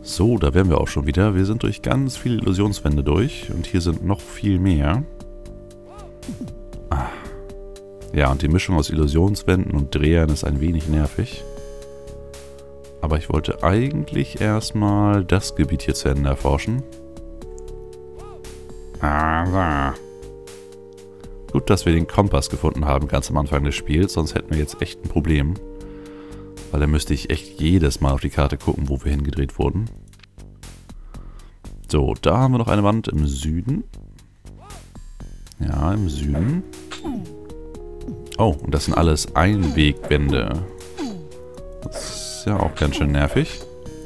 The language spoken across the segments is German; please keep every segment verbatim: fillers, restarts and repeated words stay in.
So, da wären wir auch schon wieder. Wir sind durch ganz viele Illusionswände durch und hier sind noch viel mehr. Ah. Ja, und die Mischung aus Illusionswänden und Drehern ist ein wenig nervig. Aber ich wollte eigentlich erstmal das Gebiet hier zu Ende erforschen. Ah, gut, dass wir den Kompass gefunden haben ganz am Anfang des Spiels, sonst hätten wir jetzt echt ein Problem. Weil dann müsste ich echt jedes Mal auf die Karte gucken, wo wir hingedreht wurden. So, da haben wir noch eine Wand im Süden. Ja, im Süden. Oh, und das sind alles Einwegwände. Das ist ja auch ganz schön nervig.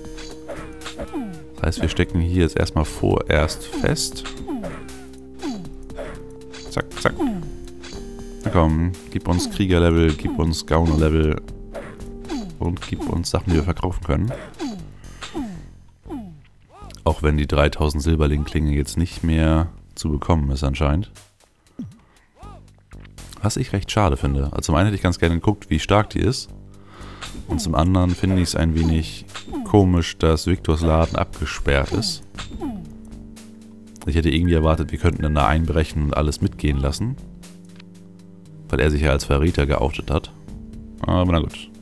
Das heißt, wir stecken hier jetzt erstmal vorerst fest. Zack, zack. Na komm, gib uns Kriegerlevel, gib uns Gaunerlevel und gib uns Sachen, die wir verkaufen können. Auch wenn die dreitausend Silberling-Klinge jetzt nicht mehr zu bekommen ist anscheinend. Was ich recht schade finde. Also zum einen hätte ich ganz gerne geguckt, wie stark die ist. Und zum anderen finde ich es ein wenig komisch, dass Viktors Laden abgesperrt ist. Ich hätte irgendwie erwartet, wir könnten dann da einbrechen und alles mitgehen lassen. Weil er sich ja als Verräter geoutet hat. Aber na gut.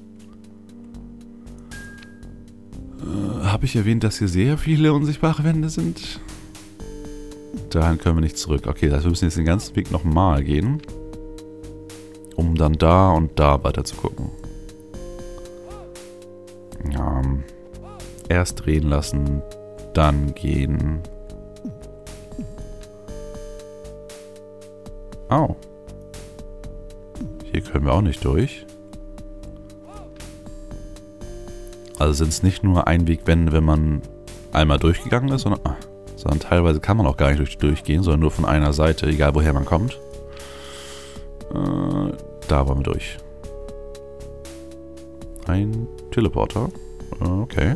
Äh, Habe ich erwähnt, dass hier sehr viele unsichtbare Wände sind? Dahin können wir nicht zurück. Okay, das heißt, wir müssen jetzt den ganzen Weg nochmal gehen. Um dann da und da weiter zu gucken. Ja, erst drehen lassen, dann gehen. Oh. Hier können wir auch nicht durch. Also sind es nicht nur Einwegwände, wenn man einmal durchgegangen ist, sondern, ah, sondern teilweise kann man auch gar nicht durch, durchgehen, sondern nur von einer Seite, egal woher man kommt. Äh, da wollen wir durch. Ein Teleporter. Okay.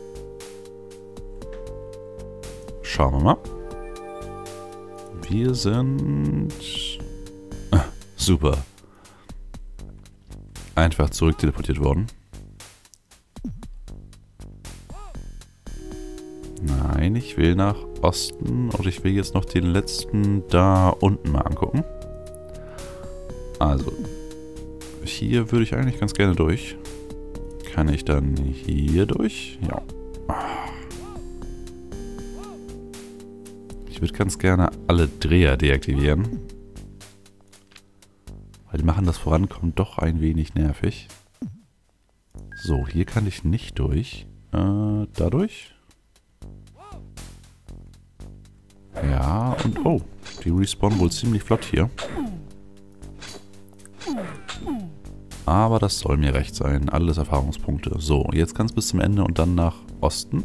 Schauen wir mal. Wir sind... Ah, super. Einfach zurück teleportiert worden. Nein, ich will nach Osten und ich will jetzt noch den letzten da unten mal angucken. Also, hier würde ich eigentlich ganz gerne durch. Kann ich dann hier durch? Ja. Ich würde ganz gerne alle Dreher deaktivieren. Weil die machen das Vorankommen doch ein wenig nervig. So, hier kann ich nicht durch. Äh, dadurch? Ja, und oh, die respawnen wohl ziemlich flott hier. Aber das soll mir recht sein. Alles Erfahrungspunkte. So, jetzt kann es bis zum Ende und dann nach Osten.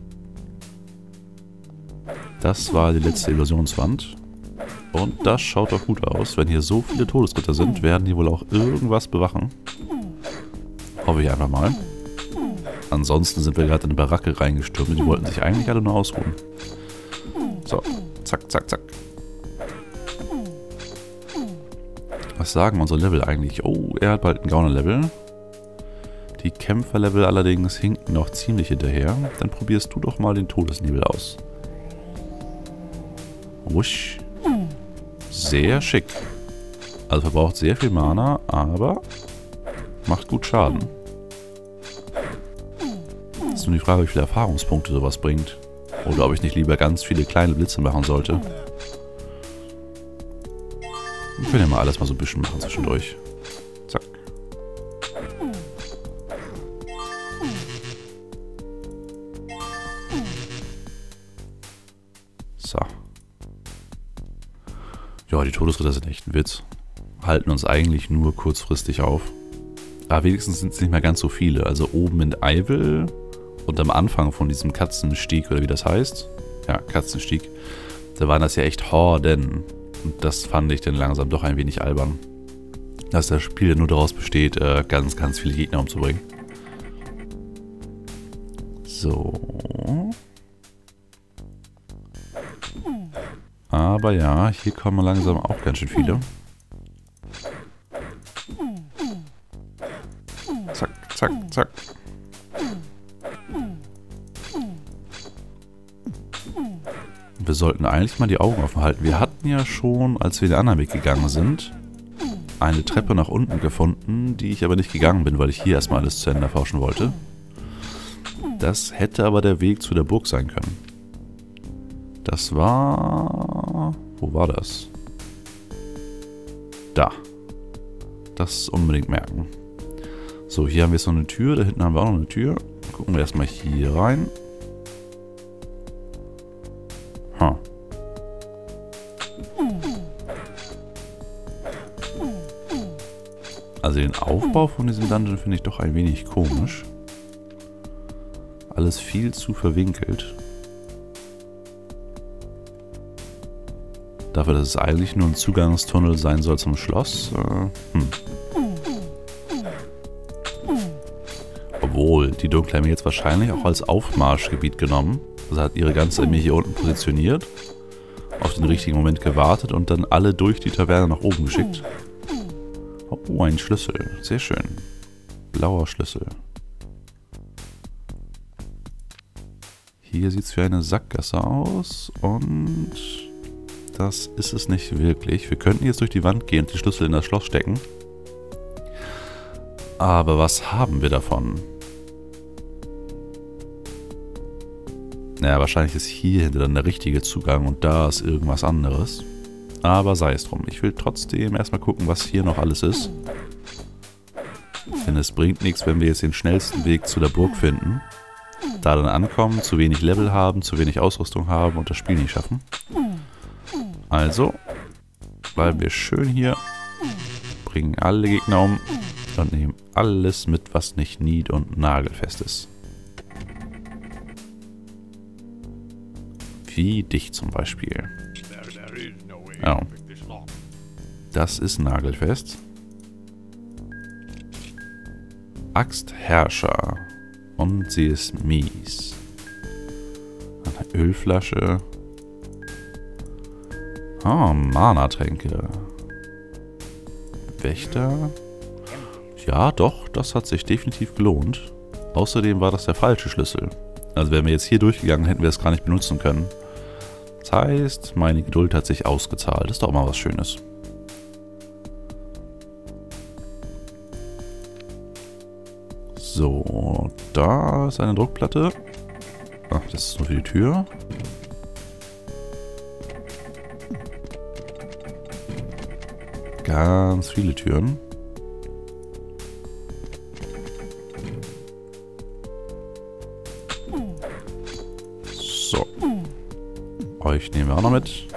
Das war die letzte Illusionswand. Und das schaut doch gut aus. Wenn hier so viele Todesritter sind, werden die wohl auch irgendwas bewachen. Hoffe ich einfach mal. Ansonsten sind wir gerade in eine Baracke reingestürmt und die wollten sich eigentlich alle nur ausruhen. So, zack, zack, zack. Was sagen unsere Level eigentlich? Oh, er hat bald ein Gauner-Level. Die Kämpfer-Level allerdings hinken noch ziemlich hinterher. Dann probierst du doch mal den Todesnebel aus. Wusch. Sehr schick. Also verbraucht sehr viel Mana, aber macht gut Schaden. Ist nur die Frage, wie viele Erfahrungspunkte sowas bringt. Oder ob ich nicht lieber ganz viele kleine Blitze machen sollte. Wir können ja mal alles mal so ein bisschen machen zwischendurch. Zack. So. Ja, die Todesritter sind echt ein Witz. Halten uns eigentlich nur kurzfristig auf. Aber wenigstens sind es nicht mehr ganz so viele. Also oben in Eivil und am Anfang von diesem Katzenstieg, oder wie das heißt. Ja, Katzenstieg. Da waren das ja echt Horden. Und das fand ich dann langsam doch ein wenig albern. Dass das Spiel nur daraus besteht, ganz, ganz viele Gegner umzubringen. So. Aber ja, hier kommen langsam auch ganz schön viele. Zack, zack, zack. Wir sollten eigentlich mal die Augen offen halten. Wir hatten ja schon, als wir den anderen Weg gegangen sind, eine Treppe nach unten gefunden, die ich aber nicht gegangen bin, weil ich hier erstmal alles zu Ende erforschen wollte. Das hätte aber der Weg zu der Burg sein können. Das war... Wo war das? Da. Das unbedingt merken. So, hier haben wir jetzt noch eine Tür. Da hinten haben wir auch noch eine Tür. Gucken wir erstmal hier rein. Huh. Also den Aufbau von diesem Dungeon finde ich doch ein wenig komisch. Alles viel zu verwinkelt. Dafür, dass es eigentlich nur ein Zugangstunnel sein soll zum Schloss. Äh, hm. Obwohl, die Dunkle haben wir jetzt wahrscheinlich auch als Aufmarschgebiet genommen. Also hat ihre ganze Armee hier unten positioniert, auf den richtigen Moment gewartet und dann alle durch die Taverne nach oben geschickt. Oh, ein Schlüssel. Sehr schön. Blauer Schlüssel. Hier sieht es wie eine Sackgasse aus und das ist es nicht wirklich. Wir könnten jetzt durch die Wand gehen und die Schlüssel in das Schloss stecken. Aber was haben wir davon? Naja, wahrscheinlich ist hier hinter dann der richtige Zugang und da ist irgendwas anderes. Aber sei es drum. Ich will trotzdem erstmal gucken, was hier noch alles ist. Denn es bringt nichts, wenn wir jetzt den schnellsten Weg zu der Burg finden. Da dann ankommen, zu wenig Level haben, zu wenig Ausrüstung haben und das Spiel nicht schaffen. Also, bleiben wir schön hier, bringen alle Gegner um und nehmen alles mit, was nicht nied- und nagelfest ist. Wie dich zum Beispiel. Ja. Das ist nagelfest. Axtherrscher. Und sie ist mies. Eine Ölflasche. Ah, Mana-Tränke. Wächter. Ja, doch, das hat sich definitiv gelohnt. Außerdem war das der falsche Schlüssel. Also wären wir jetzt hier durchgegangen, hätten wir es gar nicht benutzen können. Das heißt, meine Geduld hat sich ausgezahlt. Das ist doch mal was Schönes. So, da ist eine Druckplatte. Ach, das ist nur für die Tür. Ganz viele Türen. So. Euch nehmen wir auch noch mit.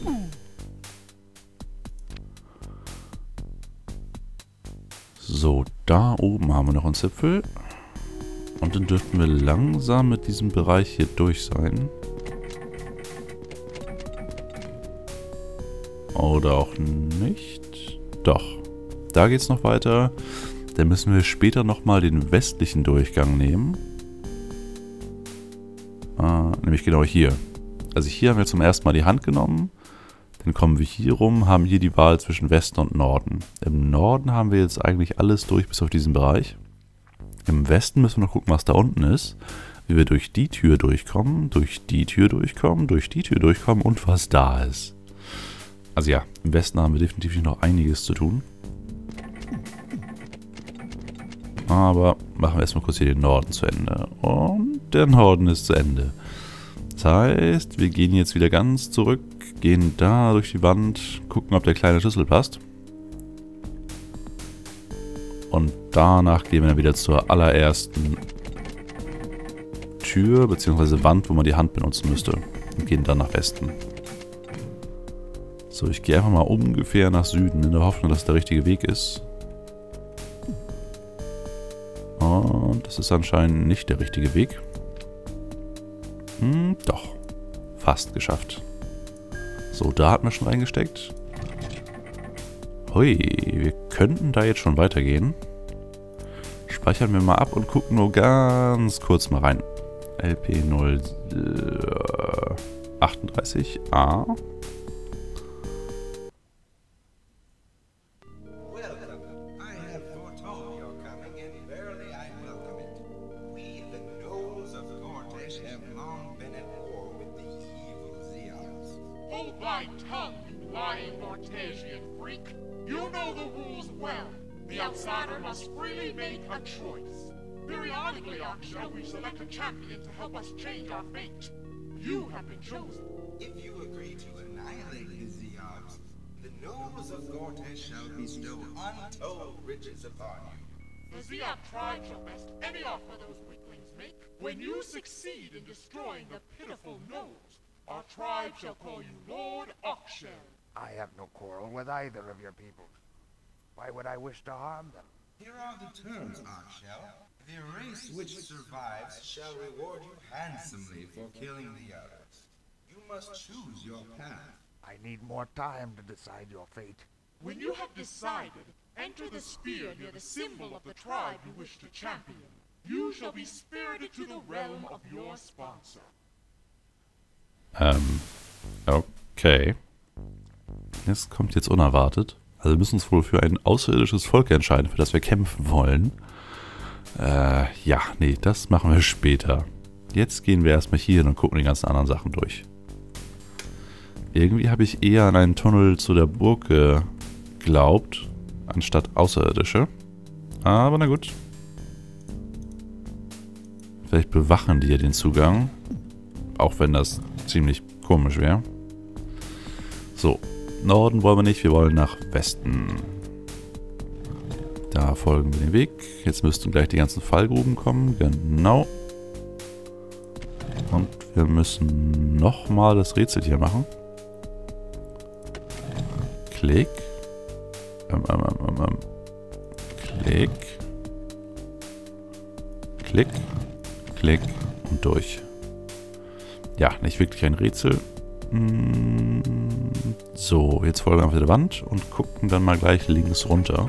So, da oben haben wir noch einen Zipfel. Und dann dürften wir langsam mit diesem Bereich hier durch sein. Oder auch nicht. Doch. Da geht es noch weiter. Dann müssen wir später nochmal den westlichen Durchgang nehmen. Äh, nämlich genau hier. Also hier haben wir zum ersten Mal die Hand genommen. Dann kommen wir hier rum, haben hier die Wahl zwischen Westen und Norden. Im Norden haben wir jetzt eigentlich alles durch bis auf diesen Bereich. Im Westen müssen wir noch gucken, was da unten ist. Wie wir durch die Tür durchkommen, durch die Tür durchkommen, durch die Tür durchkommen und was da ist. Also ja, im Westen haben wir definitiv noch einiges zu tun. Aber machen wir erstmal kurz hier den Norden zu Ende. Und der Norden ist zu Ende. Das heißt, wir gehen jetzt wieder ganz zurück, gehen da durch die Wand, gucken, ob der kleine Schlüssel passt. Und danach gehen wir dann wieder zur allerersten Tür bzw. Wand, wo man die Hand benutzen müsste. Und gehen dann nach Westen. So, ich gehe einfach mal ungefähr nach Süden, in der Hoffnung, dass es der richtige Weg ist. Und das ist anscheinend nicht der richtige Weg. Hm, doch. Fast geschafft. So, da hat man schon reingesteckt. Hui, wir könnten da jetzt schon weitergehen. Speichern wir mal ab und gucken nur ganz kurz mal rein. L P null achtunddreißig A. Hold thy tongue, you lying Mortesian freak. You know the rules well. The outsider must freely make a choice. Periodically, Arkshell, we select a champion to help us change our fate. You have been chosen. If you agree to annihilate the Zeogs, the nobles of Gortash shall bestow untold riches upon you. The Zeog tribe shall best any offer those weaklings make. When you succeed in destroying the pitiful nobles, our tribe shall call you Lord Arkshell. I have no quarrel with either of your people. Why would I wish to harm them? Here are the terms, Arkshell. The race which survives shall reward you handsomely for killing the others. You must choose your path. I need more time to decide your fate. When you have decided, enter the sphere near the symbol of the tribe you wish to champion. You shall be spirited to the realm of your sponsor. Ähm, okay. Das kommt jetzt unerwartet. Also wir müssen uns wohl für ein außerirdisches Volk entscheiden, für das wir kämpfen wollen. Äh, ja, nee, das machen wir später. Jetzt gehen wir erstmal hier hin und gucken die ganzen anderen Sachen durch. Irgendwie habe ich eher an einen Tunnel zu der Burg geglaubt, anstatt Außerirdische. Aber na gut. Vielleicht bewachen die ja den Zugang. Auch wenn das ziemlich komisch wäre. So, Norden wollen wir nicht, wir wollen nach Westen. Da folgen wir den Weg. Jetzt müssten gleich die ganzen Fallgruben kommen. Genau. Und wir müssen nochmal das Rätsel hier machen. Klick. Ähm, ähm, ähm, ähm. Klick. Klick. Klick. Und durch. Ja, nicht wirklich ein Rätsel. So, jetzt folgen wir auf der Wand und gucken dann mal gleich links runter.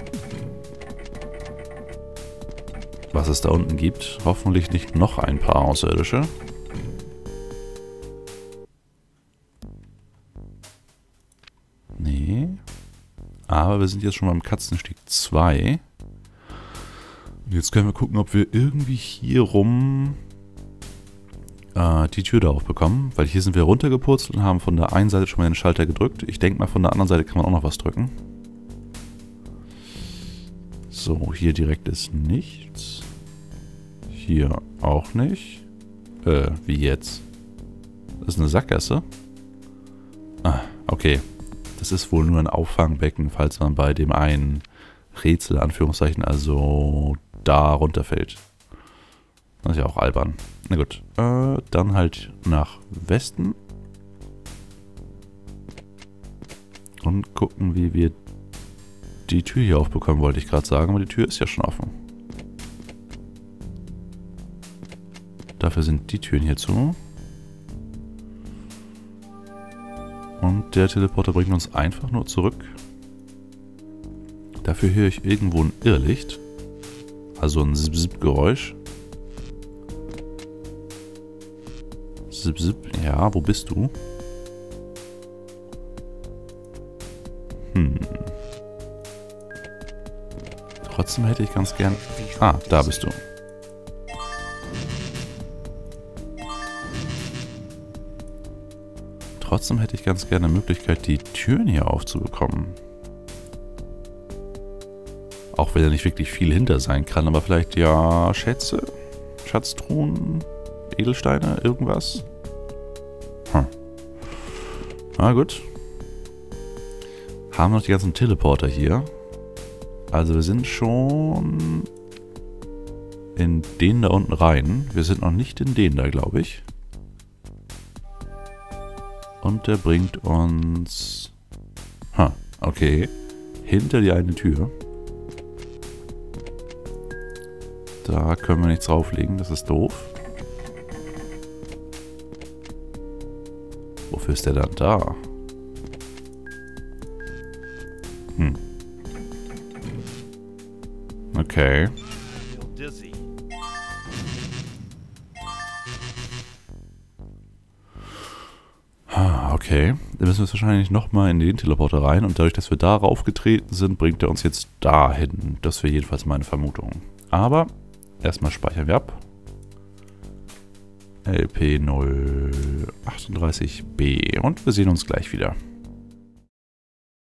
Was es da unten gibt. Hoffentlich nicht noch ein paar Außerirdische. Nee. Aber wir sind jetzt schon beim Katzensteg zwei. Und jetzt können wir gucken, ob wir irgendwie hier rum äh, die Tür da aufbekommen. Weil hier sind wir runtergepurzelt und haben von der einen Seite schon mal den Schalter gedrückt. Ich denke mal, von der anderen Seite kann man auch noch was drücken. So, hier direkt ist nichts. Hier auch nicht. Äh, wie jetzt? Das ist eine Sackgasse. Ah, okay. Das ist wohl nur ein Auffangbecken, falls man bei dem einen Rätsel, Anführungszeichen, also da runterfällt. Das ist ja auch albern. Na gut. Äh, dann halt nach Westen. Und gucken, wie wir die Tür hier aufbekommen, wollte ich gerade sagen. Aber die Tür ist ja schon offen. Dafür sind die Türen hier zu. Und der Teleporter bringt uns einfach nur zurück. Dafür höre ich irgendwo ein Irrlicht. Also ein Zip-Zip-Geräusch. Zip-Zip. Ja, wo bist du? Hm. Trotzdem hätte ich ganz gern... Ah, da bist du. Trotzdem hätte ich ganz gerne eine Möglichkeit, die Türen hier aufzubekommen. Auch wenn da nicht wirklich viel hinter sein kann, aber vielleicht ja Schätze, Schatztruhen, Edelsteine, irgendwas. Hm. Na gut. Haben noch die ganzen Teleporter hier. Also wir sind schon in den da unten rein. Wir sind noch nicht in den da, glaube ich. Und der bringt uns... Ha, okay. Hinter die eine Tür. Da können wir nichts drauflegen, das ist doof. Wofür ist der dann da? Hm. Okay. Okay, dann müssen wir wahrscheinlich nochmal in den Teleporter rein und dadurch, dass wir da raufgetreten sind, bringt er uns jetzt dahin. Das wäre jedenfalls meine Vermutung. Aber erstmal speichern wir ab. L P null achtunddreißig B. Und wir sehen uns gleich wieder.